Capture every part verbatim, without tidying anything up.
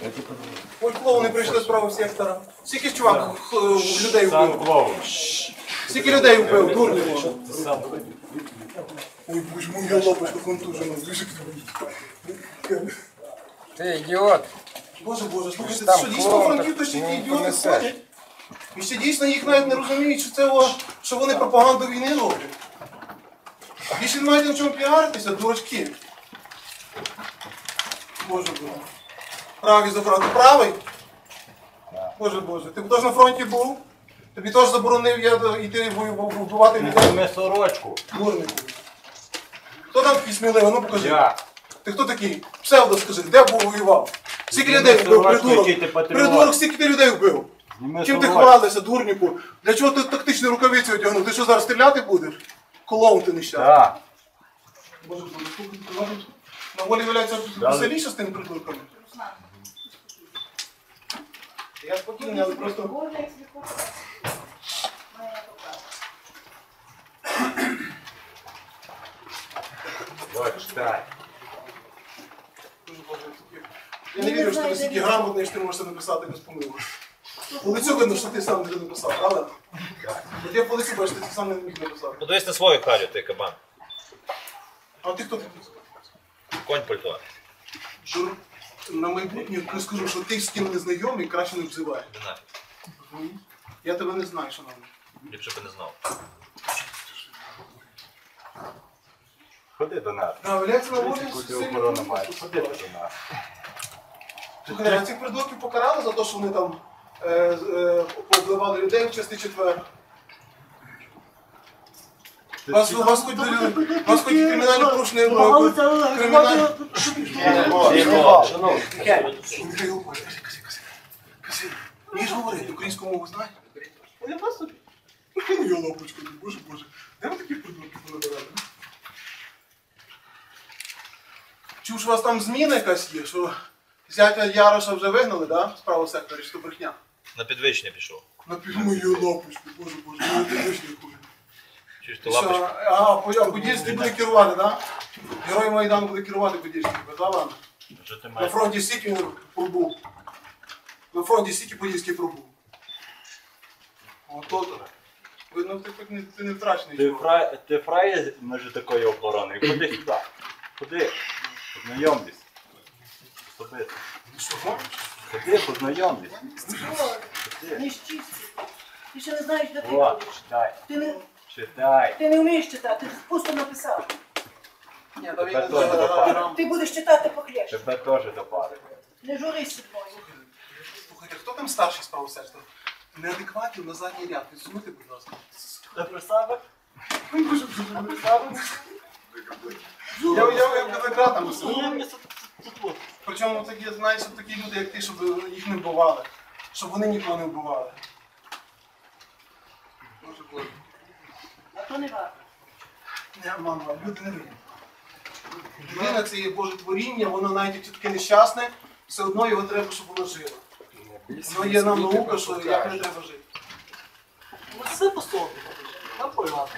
Ой, клоуни прийшли з правого сектора. Скільки чувак людей вбив? Скільки людей вбив, дурнику? Ой, боже, моя лапочка контужена. Ти ідіот. Боже, боже, слухайте, це що дійсно франків, то ще ті ідіоти ходять? І ще дійсно їх навіть не розуміють, що це, що вони пропаганду війни роблять. Більше не маєте на чому піаритися, дурачки. Боже, боже. Правий забрати. Правий? Боже, боже. Ти теж на фронті був? Тобі теж заборонив я йти вбивати людей? Ми сорочку. Дурнику. Хто там такий сміливий? Ну покажи. Я. Ти хто такий? Псевдо скажи, де був воював? Скільки людей вбив, придурок? Придурок, скільки ти людей вбив? Чим ти хвалишся, дурнику? Для чого ти тактичні рукавиці одягнув? Ти що, зараз стріляти будеш? Клоун ти нещасний. Так. Боже, боже, слухай, ти можеш на волі валяється веселіше з тими придурками? Я спокійний, але просто... Ой, читай. Я не вірю, що ти настільки грамотний, що ти можеш це написати без помилок. По лицю видно, що ти сам не написав, правда? От я по лицю бачу, що ти сам не міг написати. Подивись на свою Калю, ти кабан. А ти хто такий? Конь пальто. Що на майбутнє я скажу, що ти з ким не знайомий, краще не взивай. Іди нафіг. Я тебе не знаю, шановний. Ліпше би не знав. Ходи до нас. А, валяється на волі Ти охорону маєш. Ходи до нас. Слухай, а цих придурків покарали за те, що вони там е, е, повбивали людей в части четвер? Вас, вас хоч вас хоч кримінальне порушення було? Кримінальне... Михайло, кажи, кажи, кажи. Кажи, вмієш говорити, українську мову знаєш? Я вас собі. Моя лапочка, боже, боже. Де ви такі придурки понабирали? Чув, що у вас там зміна якась є, що зятя Яроша вже вигнали, да? З правого сектора, чи то брехня? На підвищення пішов. На пів мою лапочку, боже, боже, я не підвищення хуй. Чуєш, ти лапочка? А, Подільський буде керувати, так? Да? Герой Майдану буде керувати Подільський, да, ладно? Що ти На маєш? фронті стільки він пробув. На фронті стільки Подільський пробув. Ото-то. Видно, ти хоч не, ти не втрачений. Ти, чувак. фра... ти фраєр межі такої охорони. Ходи сюди. Ходи. Познайомлюсь. Ходи. Що, можеш? Ходи, познайомлюсь. Не щисти. Ти ще не знаєш, де ти О, ходиш. читай. Ти не, Читай. ти не вмієш читати, ти просто написав. Ні, та він Тебе не теж допали. знає. Ти будеш читати похлєш. Тебе теж допали. Не журись мною. Слухайте, хто там старший з правого сектора? Неадекватів на задній ряд. Відсунути, будь ласка. Ти про себе? Боже, боже, не саме. Я уявляю, як демократами сидять. Причому такі, знаєш, щоб такі люди, як ти, щоб їх не вбивали. Щоб вони нікого не вбивали. Боже, боже. А то не варто. Не, мама, люди не винні. Людина це є Боже творіння, воно навіть якщо таке нещасне, все одно його треба, щоб воно жило. Воно є нам наука, що як не треба жити. Ну все по-собі. Там поїхати.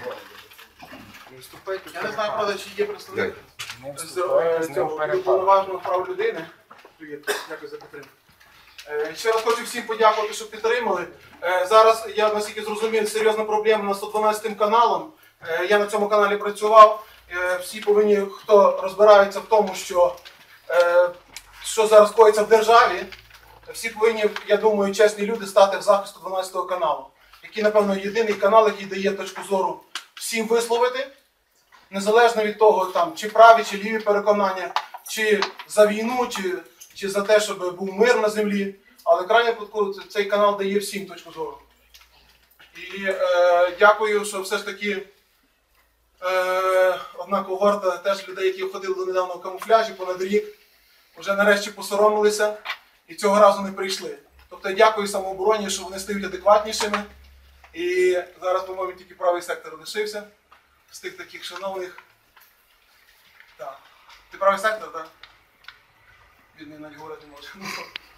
Я не знаю, правда, чи є представник з е, цього повноважного прав людини. Привіт, дякую за підтримку. Е, Ще раз хочу всім подякувати, що підтримали. Е, Зараз, я наскільки зрозумів, серйозна проблема на сто дванадцятим каналом. Е, Я на цьому каналі працював. Е, Всі повинні, хто розбирається в тому, що, е, що зараз коїться в державі, всі повинні, я думаю, чесні люди стати в захист сто дванадцятого каналу, який, напевно, єдиний канал, який дає точку зору всім висловити, незалежно від того, там, чи праві, чи ліві переконання, чи за війну, чи, чи за те, щоб був мир на землі. Але крайне випадку цей канал дає всім точку зору. І е, дякую, що все ж таки е, одна когорта теж людей, які ходили до недавно в камуфляжі понад рік, вже нарешті посоромилися і цього разу не прийшли. Тобто я дякую самообороні, що вони стають адекватнішими. І зараз, по-моєму, тільки правий сектор лишився з тих таких шановних. Так. Ти правий сектор, так? Він навіть говорити не може.